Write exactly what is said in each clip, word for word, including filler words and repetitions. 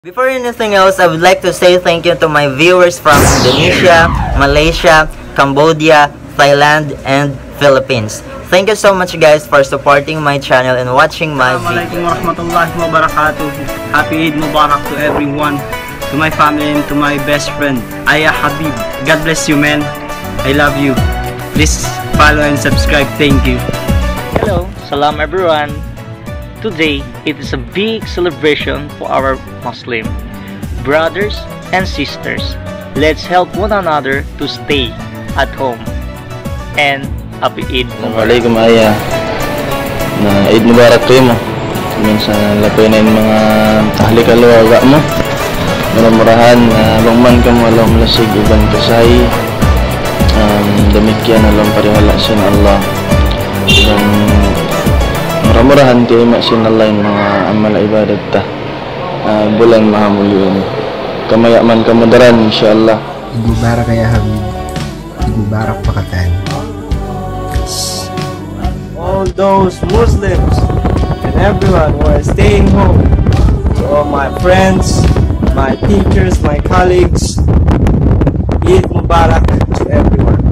Before anything else, I would like to say thank you to my viewers from Indonesia, Malaysia, Cambodia, Thailand, and Philippines. Thank you so much guys for supporting my channel and watching my video. Assalamualaikum warahmatullahi wabarakatuh. Happy Eid Mubarak to everyone, to my family and to my best friend, Ayah Habib. God bless you, man. I love you. Please follow and subscribe. Thank you. Hello, salam everyone. Today, it is a big celebration for our Muslim brothers and sisters. Let's help one another to stay at home. And Happy Eid Mubarak. Assalamualaikum ayah. Na Eid Mubarak kayo mo. Minsan lapay na yung mga ahli kaluwaga mo. Mudah-mudahan uh, bangman ka mo alam lasig ibang kasay. Um, demikian alam pariwala sin Allah. Dan mudah-mudahan kayo maksin Allah yung mga amal ibadat ta. Uh, bulan mahamuliun. Kamayaman kamudaran insyaallah. Eid Mubarak ya Habib. Eid Mubarak pakatan. All those Muslims and everyone who are staying home, to all my friends, my teachers, my colleagues, Eid Mubarak to everyone.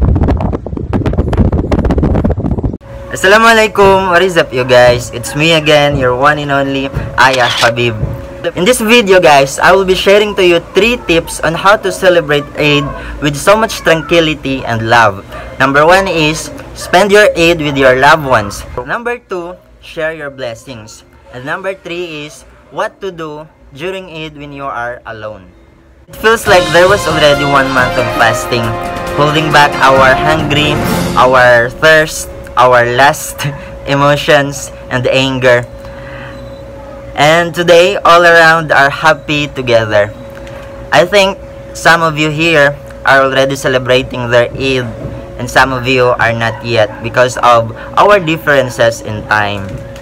Assalamualaikum, what is up you guys? It's me again, your one and only Ayah Habib. In this video guys, I will be sharing to you three tips on how to celebrate Eid with so much tranquility and love. Number one is, spend your Eid with your loved ones. Number two, share your blessings. And number three is, what to do during Eid when you are alone. It feels like there was already one month of fasting, holding back our hungry, our thirst, our lust, emotions, and anger. And today, all around are happy together. I think some of you here are already celebrating their Eid, and some of you are not yet because of our differences in time.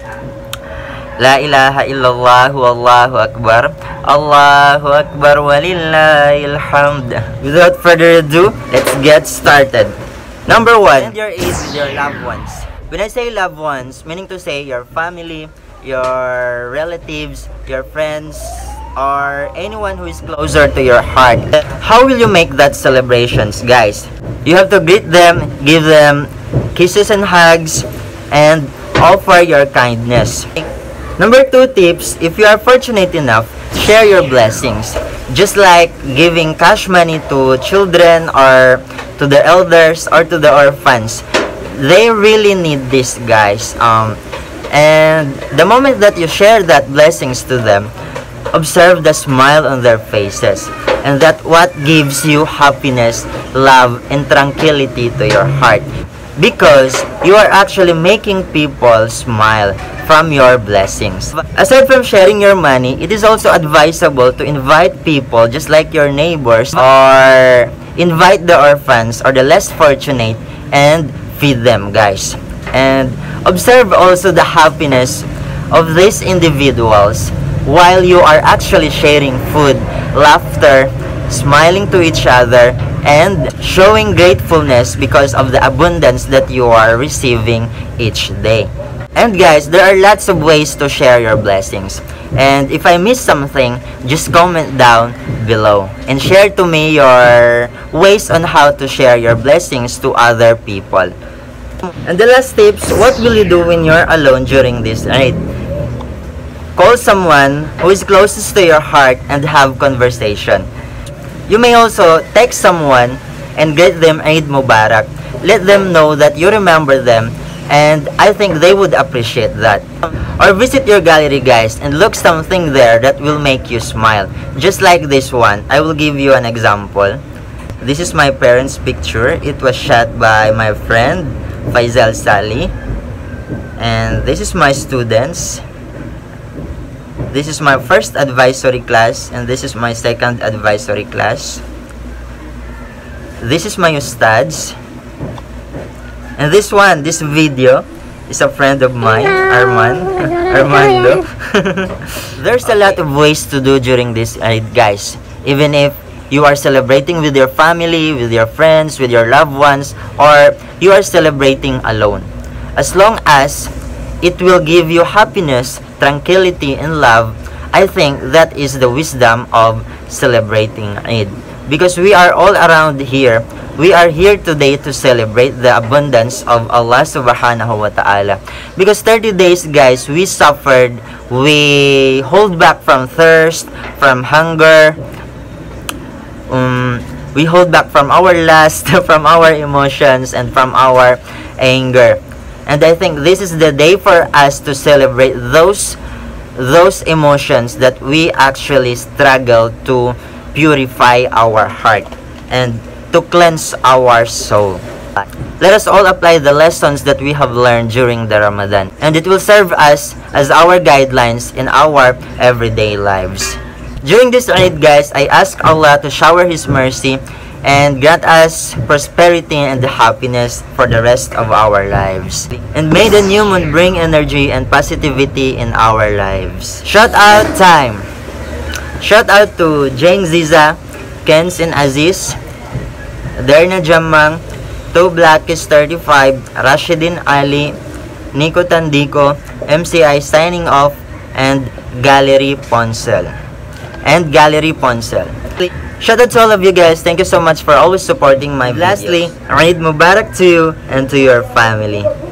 La ilaha illallah wallahu akbar. Allahu akbar walillahil hamd. Without further ado, let's get started. Number one, spend your Eid with your loved ones. When I say loved ones, meaning to say your family, your relatives, your friends, or anyone who is closer to your heart. How will you make that celebrations, guys? You have to greet them, give them kisses and hugs, and offer your kindness. Number two tips, if you are fortunate enough, share your blessings. Just like giving cash money to children or to the elders or to the orphans. They really need this, guys. Um, and the moment that you share that blessings to them, observe the smile on their faces. And that what gives you happiness, love, and tranquility to your heart. Because you are actually making people smile from your blessings. Aside from sharing your money, it is also advisable to invite people just like your neighbors, or invite the orphans or the less fortunate and feed them, guys. And observe also the happiness of these individuals while you are actually sharing food, laughter, smiling to each other, and showing gratefulness because of the abundance that you are receiving each day. And guys, there are lots of ways to share your blessings. And if I miss something, just comment down below and share to me your ways on how to share your blessings to other people. And the last tips, what will you do when you're alone during this Eid? Call someone who is closest to your heart and have conversation. You may also text someone and greet them Eid Mubarak. Let them know that you remember them, and I think they would appreciate that. Or visit your gallery, guys, and look something there that will make you smile. Just like this one, I will give you an example. This is my parents' picture. It was shot by my friend Faisal Sali. And this is my students. This is my first advisory class, and this is my second advisory class. This is my ustads. And this one, this video, is a friend of mine, Arman, Armando. There's a lot of ways to do during this Eid, guys. Even if you are celebrating with your family, with your friends, with your loved ones, or you are celebrating alone. As long as it will give you happiness, tranquility, and love, I think that is the wisdom of celebrating Eid. Because we are all around here, we are here today to celebrate the abundance of Allah subhanahu wa ta'ala. Because thirty days, guys, we suffered, we hold back from thirst, from hunger, um, we hold back from our lust, from our emotions, and from our anger. And I think this is the day for us to celebrate those those emotions that we actually struggle to purify our heart and to cleanse our soul. Let us all apply the lessons that we have learned during the Ramadan, and it will serve us as our guidelines in our everyday lives. During this Eid, guys, I ask Allah to shower His mercy and grant us prosperity and happiness for the rest of our lives. And may the new moon bring energy and positivity in our lives. Shout out time! Shout out to Jane Ziza, Kens and Aziz, Derna Jamang, To Blackis thirty-five, Rashidin Ali, Nico Tandico, M C I signing off, and Gallery Ponsel. And Gallery Ponsel. Shout out to all of you guys. Thank you so much for always supporting my videos. Lastly, Eid Mubarak to you and to your family.